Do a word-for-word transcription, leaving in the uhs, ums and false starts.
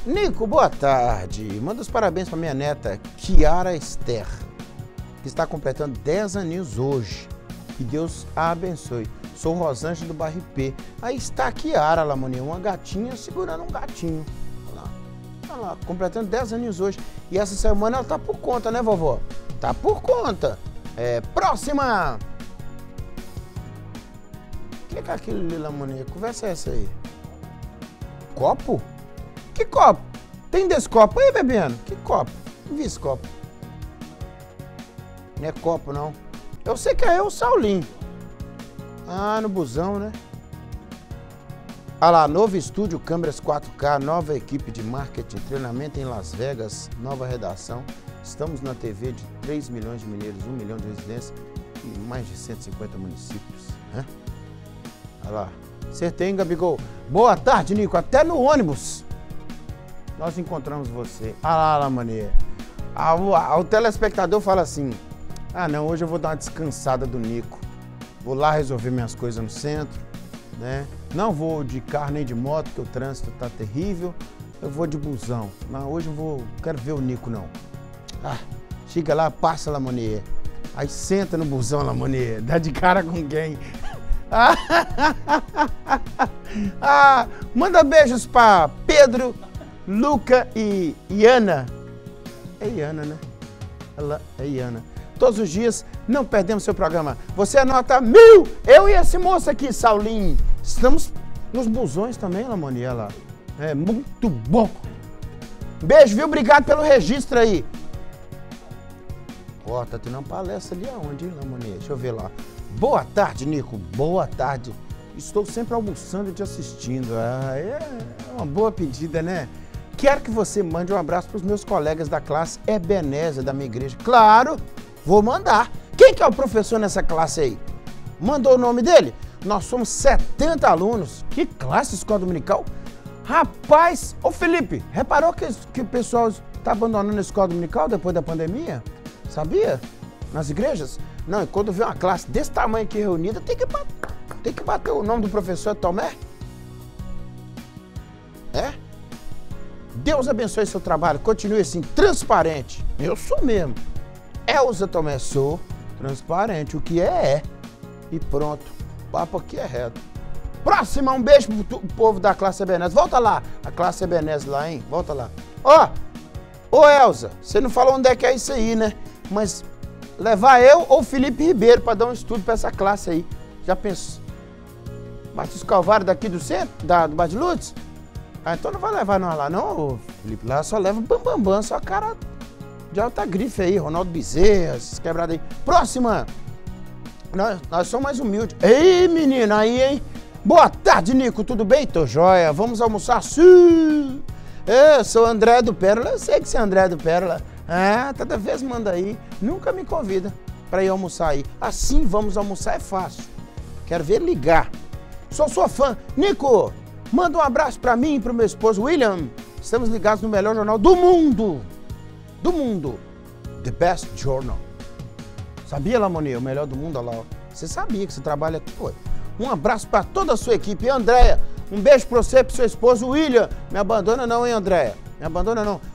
Nico, boa tarde. Manda os parabéns para minha neta, Kiara Esther, que está completando dez aninhos hoje. Que Deus a abençoe. Sou Rosângela do Barripê. Aí está a Kiara, Lamoninha, uma gatinha segurando um gatinho. Olha lá. Olha lá, completando dez aninhos hoje. E essa semana ela tá por conta, né, vovó? Tá por conta. É, próxima! O que é aquilo ali, Lamoninha? Conversa essa aí. Copo? Que copo? Tem desse copo aí, bebendo? Que copo? Não vi esse copo. Não é copo, não. Eu sei que é eu, o Saulinho. Ah, no busão, né? Ah lá, novo estúdio, câmeras quatro K, nova equipe de marketing, treinamento em Las Vegas, nova redação. Estamos na T V de três milhões de mineiros, um milhão de residências e mais de cento e cinquenta municípios. Né? Olha lá. Acertei, hein, Gabigol? Boa tarde, Nico. Até no ônibus nós encontramos você. Ah lá, lá, mané. Ah, o, ah, o telespectador fala assim: ah, não, hoje eu vou dar uma descansada do Nico. Vou lá resolver minhas coisas no centro, né? Não vou de carro nem de moto, porque o trânsito tá terrível. Eu vou de busão. Mas hoje eu vou, quero ver o Nico, não. Ah, chega lá, passa, Lamonie. Aí senta no busão, Lamonie. Dá de cara com quem? Ah, manda beijos pra Pedro, Luca e Iana. É Iana, né? Ela é Iana. Todos os dias, não perdemos seu programa. Você anota mil! Eu e esse moço aqui, Saulinho. Estamos nos busões também, Lamonia, lá. É muito bom. Beijo, viu? Obrigado pelo registro aí. Ó, oh, tá tendo uma palestra ali aonde, hein, Lamonia? Deixa eu ver lá. Boa tarde, Nico. Boa tarde. Estou sempre almoçando e te assistindo. Ah, é uma boa pedida, né? Quero que você mande um abraço para os meus colegas da classe Ebenezer da minha igreja. Claro, vou mandar. Quem que é o professor nessa classe aí? Mandou o nome dele? Nós somos setenta alunos. Que classe, escola dominical? Rapaz, ô Felipe, reparou que, que o pessoal está abandonando a escola dominical depois da pandemia? Sabia? Nas igrejas? Não, e quando vê uma classe desse tamanho aqui reunida, tem que, tem que bater o nome do professor Tomé. É? Deus abençoe seu trabalho, continue assim, transparente. Eu sou mesmo. Elza Tomé, sou transparente. O que é, é. E pronto. O papo aqui é reto. Próxima, um beijo pro povo da classe Ebenezer. Volta lá, a classe Ebenezer lá, hein? Volta lá. Ó, ô Elza, você não falou onde é que é isso aí, né? Mas levar eu ou Felipe Ribeiro para dar um estudo para essa classe aí. Já pensou? Batista Calvário daqui do centro, da, do Badilutes? Ah, então não vai levar nós lá não, Felipe. Lá só leva bam, bam, bam, só cara de alta grife aí, Ronaldo Bezerra, esses quebrados aí. Próxima! Nós, nós somos mais humildes. Ei, menina, aí, hein? Boa tarde, Nico, tudo bem? Tô joia. Vamos almoçar? Sim! Eu sou André do Pérola, eu sei que você é André do Pérola. Ah, toda vez manda aí. Nunca me convida para ir almoçar aí. Assim vamos almoçar é fácil. Quero ver ligar. Sou sua fã. Nico, manda um abraço para mim e para o meu esposo William. Estamos ligados no melhor jornal do mundo. Do mundo. The Best Journal. Sabia, Lamonia? O melhor do mundo, olha lá. Você sabia que você trabalha aqui, foi. Um abraço para toda a sua equipe. E Andréia, um beijo para você e para o seu esposo William. Me abandona não, hein, Andréia? Me abandona não.